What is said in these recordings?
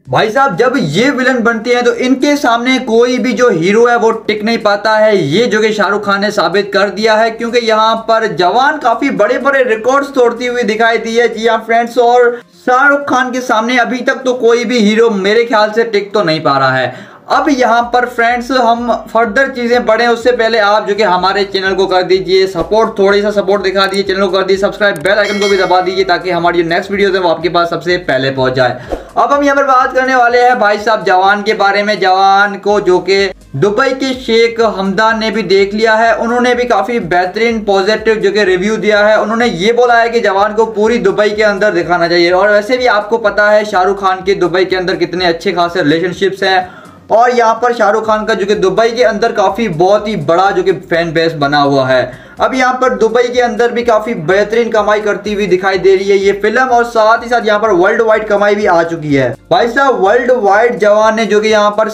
भाई साहब जब ये विलन बनते हैं तो इनके सामने कोई भी जो हीरो है वो टिक नहीं पाता है। ये जो कि शाहरुख खान ने साबित कर दिया है, क्योंकि यहाँ पर जवान काफी बड़े बड़े रिकॉर्ड्स तोड़ती हुई दिखाई दी है। जी हाँ फ्रेंड्स, और शाहरुख खान के सामने अभी तक तो कोई भी हीरो मेरे ख्याल से टिक तो नहीं पा रहा है। अब यहाँ पर फ्रेंड्स हम फर्दर चीजें बढ़े उससे पहले आप जो कि हमारे चैनल को कर दीजिए सपोर्ट, थोड़ी सा सपोर्ट दिखा दीजिए, चैनल को कर दीजिए सब्सक्राइब, बेल आइकन को भी दबा दीजिए ताकि हमारी जो नेक्स्ट वीडियोस है वो आपके पास सबसे पहले पहुंच जाए। अब हम यहाँ पर बात करने वाले हैं भाई साहब जवान के बारे में। जवान को जो कि दुबई के शेख हमदान ने भी देख लिया है, उन्होंने भी काफी बेहतरीन पॉजिटिव जो कि रिव्यू दिया है। उन्होंने ये बोला है कि जवान को पूरी दुबई के अंदर दिखाना चाहिए। और वैसे भी आपको पता है शाहरुख खान के दुबई के अंदर कितने अच्छे खासे रिलेशनशिप्स हैं, और यहाँ पर शाहरुख खान का जो कि दुबई के अंदर काफी बहुत ही बड़ा जो कि फैन बेस बना हुआ है। अब यहाँ पर दुबई के अंदर भी काफी बेहतरीन कमाई करती हुई दिखाई दे रही है ये फिल्म, और साथ ही साथ यहाँ पर वर्ल्ड वाइड कमाई भी आ चुकी है। भाई साहब वर्ल्ड वाइड जवान ने जो कि यहाँ पर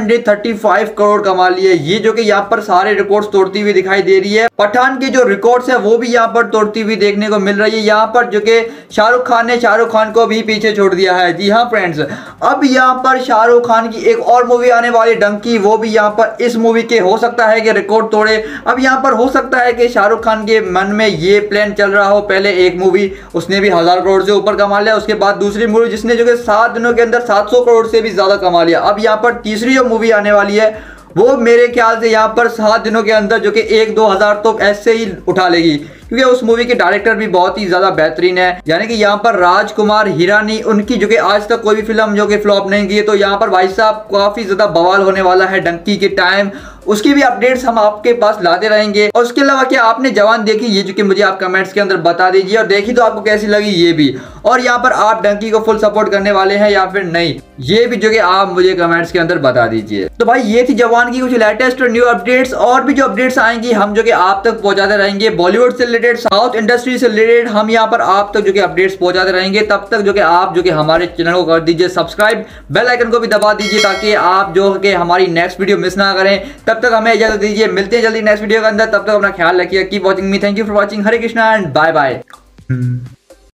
735 करोड़ कमा लिए। ये जो कि यहाँ पर सारे रिकॉर्ड्स तोड़ती हुई दिखाई दे रही है। पठान के जो रिकॉर्ड्स है वो भी यहाँ पर तोड़ती हुई देखने को मिल रही है। यहाँ पर जो कि शाहरुख खान ने शाहरुख खान को भी पीछे छोड़ दिया है। जी हाँ फ्रेंड्स, अब यहाँ पर शाहरुख खान की एक और मूवी आने वाली डंकी, वो भी यहाँ पर इस मूवी के हो सकता है कि रिकॉर्ड तोड़े। अब यहाँ पर हो सकता है कि शाहरुख खान के मन में ये प्लान चल रहा हो, पहले एक मूवी उसने भी 1000 करोड़ से ऊपर कमा लिया, उसके बाद दूसरी मूवी जिसने जो कि 7 दिनों के अंदर 700 करोड़ से भी ज्यादा कमा लिया। अब यहाँ पर तीसरी जो मूवी आने वाली है वो मेरे ख्याल से यहाँ पर 7 दिनों के अंदर जो कि 1-2 हजार तो ऐसे ही उठा लेगी, क्योंकि उस मूवी के डायरेक्टर भी बहुत ही ज्यादा बेहतरीन है। यानी कि यहाँ पर राजकुमार हिरानी, उनकी जो कि आज तक कोई भी फिल्म जो कि फ्लॉप नहीं की है। तो यहाँ पर भाई साहब काफी ज्यादा बवाल होने वाला है डंकी के टाइम, उसकी भी अपडेट्स हम आपके पास लाते रहेंगे। और उसके अलावा क्या आपने जवान देखी, ये जो कि मुझे आप कमेंट्स के अंदर बता दीजिए, और देखी तो आपको कैसी लगी ये भी। और यहाँ पर आप डंकी को फुल सपोर्ट करने वाले हैं या फिर नहीं, ये भी जो कि आप मुझे कमेंट्स के अंदर बता दीजिए। तो भाई ये थी जवान की कुछ लेटेस्ट और न्यू अपडेट्स, और भी जो अपडेट्स आएंगी हम जो कि आप तक पहुंचाते रहेंगे। बॉलीवुड से रिलेटेड, साउथ इंडस्ट्री से रिलेटेड हम यहाँ पर आप तक जो कि अपडेट्स पहुंचाते रहेंगे। तब तक जो कि आप जो कि हमारे चैनल को कर दीजिए सब्सक्राइब, बेल आइकन को भी दबा दीजिए ताकि आप जो कि हमारी नेक्स्ट वीडियो मिस ना करें। तब तक हमें इजाजत दीजिए, मिलते हैं जल्दी नेक्स्ट वीडियो के अंदर। तब तक अपना ख्याल रखिए। Keep watching me, thank you for watching, Hare Krishna and bye bye.